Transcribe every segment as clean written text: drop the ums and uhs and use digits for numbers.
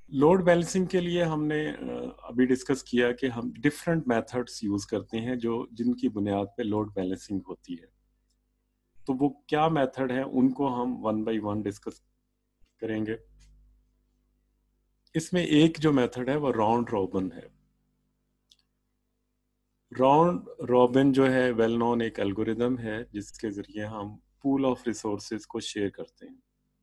Load balancing के लिए हमने अभी डिस्कस किया कि हम डिफरेंट मेथड्स यूज करते हैं जो जिनकी बुनियाद पे लोड बैलेंसिंग होती है। तो वो क्या मेथड है उनको हम वन बाय वन डिस्कस करेंगे। इसमें एक जो मेथड है वो राउंड रॉबिन है। राउंड रॉबिन जो है वेल नोन एक एल्गोरिदम है जिसके जरिए हम पूल ऑफ रिसोर्सेज को शेयर करते हैं।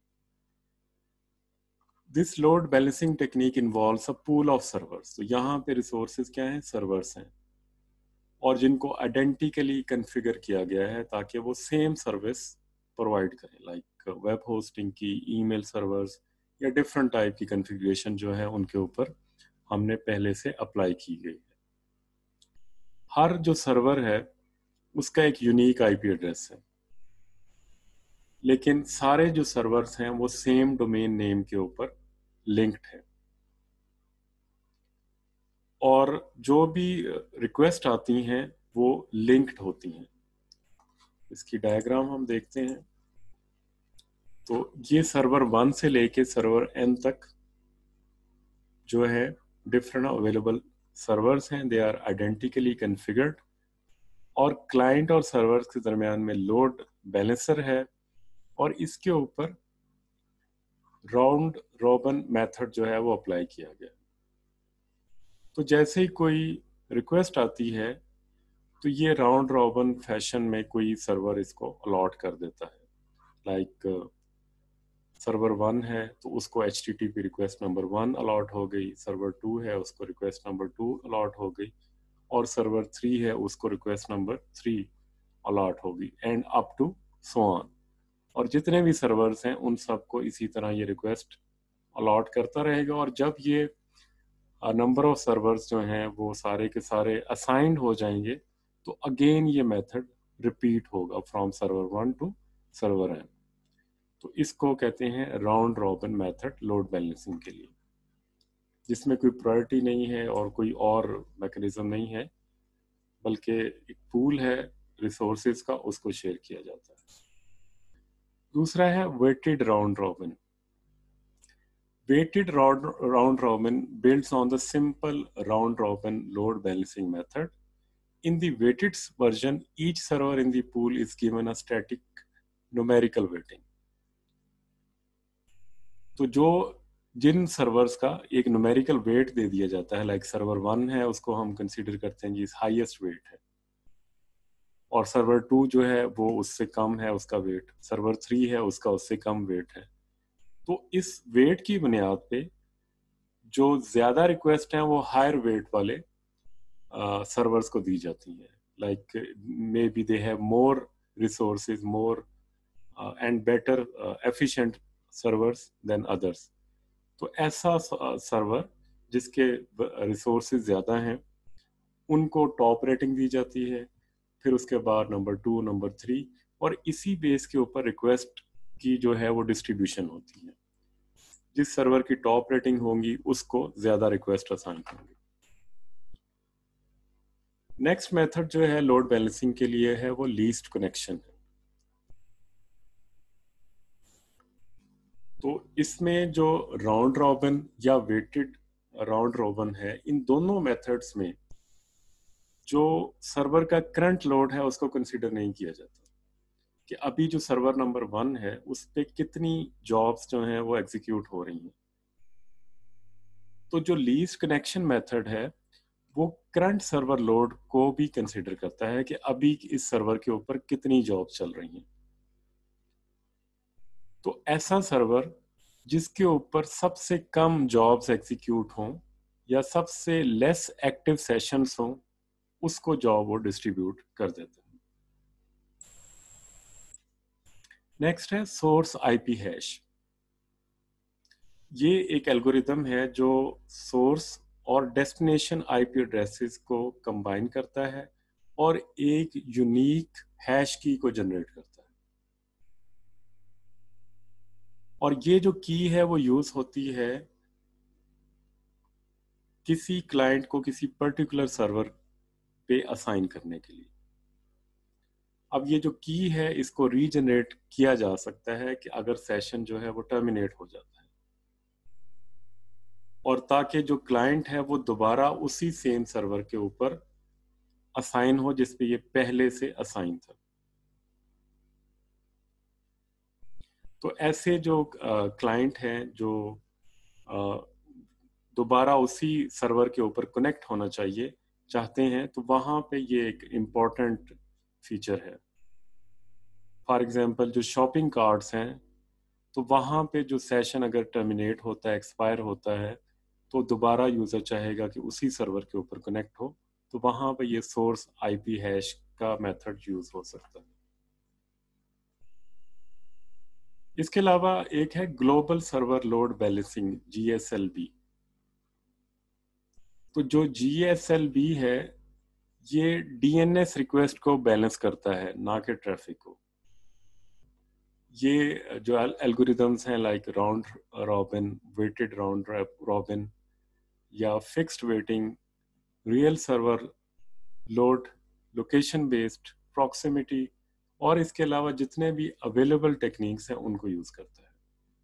This load balancing technique involves a pool of servers. तो यहाँ पे रिसोर्सेज क्या हैं? सर्वर्स हैं, और जिनको आइडेंटिकली कॉन्फ़िगर किया गया है ताकि वो सेम सर्विस प्रोवाइड करें, लाइक वेब होस्टिंग की, ईमेल सर्वर्स या डिफरेंट टाइप की कॉन्फ़िगरेशन जो है उनके ऊपर हमने पहले से अप्लाई की गई है। हर जो सर्वर है उसका एक यूनिक आईपी एड्रेस है, लेकिन सारे जो सर्वर्स हैं वो सेम डोमेन नेम के ऊपर लिंक्ड है, और जो भी रिक्वेस्ट आती हैं वो लिंक्ड होती हैं। इसकी डायग्राम हम देखते हैं। तो ये सर्वर 1 से लेके सर्वर n तक जो है डिफरेंट अवेलेबल सर्वर्स हैं, दे आर आइडेंटिकली कॉन्फ़िगर्ड, और क्लाइंट और सर्वर्स के दरमियान में लोड बैलेंसर है, और इसके ऊपर राउंड रॉबिन मेथड जो है वो अप्लाई किया गया। तो जैसे ही कोई रिक्वेस्ट आती है तो ये राउंड रॉबिन फैशन में कोई सर्वर इसको अलॉट कर देता है, लाइक सर्वर 1 है तो उसको HTTP रिक्वेस्ट नंबर 1 अलॉट हो गई, सर्वर 2 है उसको रिक्वेस्ट नंबर 2 अलॉट हो गई, और सर्वर 3 है उसको रिक्वेस्ट नंबर 3 अलॉट होगी, and up to so on. और जितने भी सर्वर्स हैं उन सबको इसी तरह ये रिक्वेस्ट अलॉट करता रहेगा, और जब ये नंबर ऑफ सर्वर्स जो हैं वो सारे के सारे असाइंड हो जाएंगे तो अगेन ये मेथड रिपीट होगा from server 1 to server n। तो इसको कहते हैं round robin method load balancing के लिए, जिसमें कोई प्रायोरिटी नहीं है और कोई और मैकेनिज्म नहीं है, बल्कि एक पूल है रिसोर्सेज का, उसको शेयर किया जाता है। दूसरा है weighted round robin. Weighted round robin builds on the simple round robin load balancing method. In the weighted version, each server in the pool is given a static numerical weighting. तो जो जिन servers का एक numerical wait दे दिया जाता है, like server 1 है उसको हम कंसीडर करते हैं जी हाईएस्ट वेट है, और सर्वर 2 जो है वो उससे कम है उसका वेट, सर्वर 3 है उसका उससे कम वेट है। तो इस वेट की बुनियाद पे जो ज़्यादा रिक्वेस्ट हैं वो हायर वेट वाले सर्वर्स को दी जाती हैं, like may be they have more resources, more and better efficient servers than others. तो ऐसा सर्वर जिसके रिसोर्सेज ज़्यादा हैं उनको टॉप रेटिंग दी जाती है, फिर उसके बाद नंबर 2, नंबर 3, और इसी बेस के ऊपर रिक्वेस्ट की जो है वो डिस्ट्रीब्यूशन होती है। जिस सर्वर की टॉप रेटिंग होंगी उसको ज़्यादा रिक्वेस्ट असाइन होंगी। नेक्स्ट मेथड जो है लोड बैलेंसिंग के लिए है वो लीस्ट कनेक्शन है। तो इसमें जो राउंड रॉबिन या वेटेड राउंड रॉबिन है, इन दोनों मेथड्स में जो सर्वर का करंट लोड है उसको कंसीडर नहीं किया जाता कि अभी जो सर्वर नंबर 1 है उस पे कितनी जॉब्स जो हैं वो एग्जीक्यूट हो रही हैं। तो जो लीस्ट कनेक्शन मेथड है वो करंट सर्वर लोड को भी कंसीडर करता है कि अभी इस सर्वर के ऊपर कितनी जॉब चल रही हैं। तो ऐसा सर्वर जिसके ऊपर सबसे कम जॉब्स एग्जीक्यूट हों या सबसे लेस एक्टिव सेशंस हों उसको जॉब वो डिस्ट्रीब्यूट कर देते हैं। नेक्स्ट है सोर्स आईपी हैश। ये एक एल्गोरिदम है जो सोर्स और डेस्टिनेशन आईपी एड्रेसेस को कंबाइन करता है और एक यूनिक हैश की को जनरेट करता है। और ये जो की है वो यूज होती है किसी क्लाइंट को किसी पर्टिकुलर सर्वर पे असाइन करने के लिए। अब ये जो की है इसको रीजनरेट किया जा सकता है कि अगर सेशन जो है वो टर्मिनेट हो जाता है। और ताकि जो क्लाइंट है वो दोबारा उसी सेम सर्वर के ऊपर असाइन हो जिस पे ये पहले से असाइन था। तो ऐसे जो क्लाइंट हैं जो दोबारा उसी सर्वर के ऊपर कनेक्ट होना चाहिए चाहते हैं, तो वहाँ पे ये एक इम्पॉर्टेंट फीचर है। फॉर एग्जांपल जो शॉपिंग कार्ट्स हैं, तो वहाँ पे जो सेशन अगर टर्मिनेट होता है, एक्सपायर होता है, तो दोबारा यूज़र चाहेगा कि उसी सर्वर के ऊपर कनेक्ट हो, तो वहाँ पे ये सोर्स आईपी हैश का मेथड यूज़ हो सकता है। इसके अलावा एक है global server load balancing, GSLB। तो जो GSLB है, ये डीएनएस रिक्वेस्ट को बैलेंस करता है, ना कि ट्रैफिक को। ये जो एल्गोरिदम्स हैं like round robin, weighted round robin या fixed weighting, real server load, location based, proximity और इसके अलावा जितने भी अवेलेबल टेक्निक्स हैं उनको यूज़ करता है।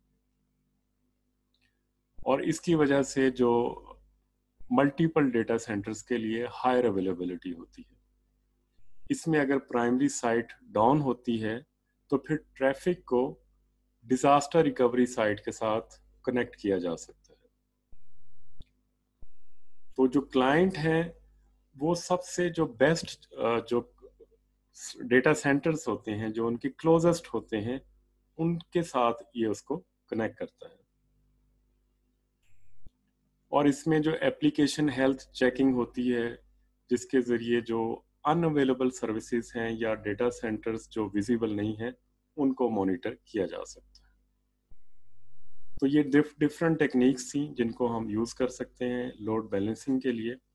और इसकी वजह से जो मल्टीपल डेटा सेंटर्स के लिए हायर अवेलेबिलिटी होती है। इसमें अगर प्राइमरी साइट डाउन होती है तो फिर ट्रैफिक को डिजास्टर रिकवरी साइट के साथ कनेक्ट किया जा सकता है। तो जो क्लाइंट हैं वो सबसे जो बेस्ट जो डेटा सेंटर्स होते हैं, जो उनके क्लोजेस्ट होते हैं, उनके साथ ये उसको कनेक्ट करता है। और इसमें जो एप्लीकेशन हेल्थ चेकिंग होती है, जिसके ज़रिए जो अनअवेलेबल सर्विसेज हैं या डेटा सेंटर्स जो विजिबल नहीं हैं, उनको मॉनिटर किया जा सकता है। तो ये डिफरेंट टेक्निक्स थी जिनको हम यूज़ कर सकते हैं लोड बैलेंसिंग के लिए।